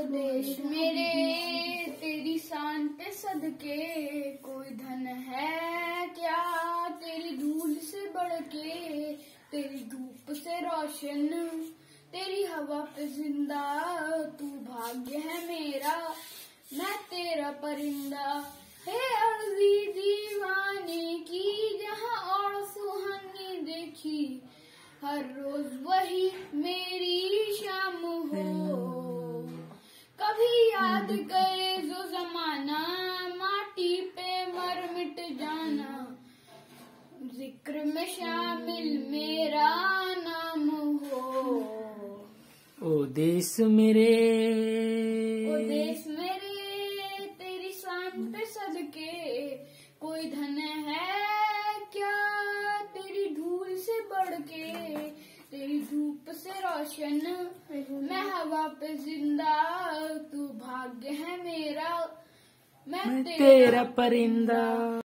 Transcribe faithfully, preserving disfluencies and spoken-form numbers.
देश मेरे तेरी शान पे सदके, कोई धन है क्या तेरी धूल से बढ़ के, तेरी धूप से रोशन तेरी हवा पे जिंदा, तू भाग्य है मेरा मैं तेरा परिंदा। हे अर्जी दीवाने की जहाँ और सुहानी देखी, हर रोज वही मेरी शाम हो। कभी याद करे जो जमाना माटी पे मर मिट जाना, जिक्र में शामिल मेरा नाम हो। ओ देश मेरे, ओ देश मेरे तेरी शान पे सदके, कोई धन है क्या तेरी धूल से बढ़ के, तेरी धूप से रोशन मैं हवा पे जिंदा, तू भाग्य है मेरा मैं, मैं तेरा, तेरा परिंदा।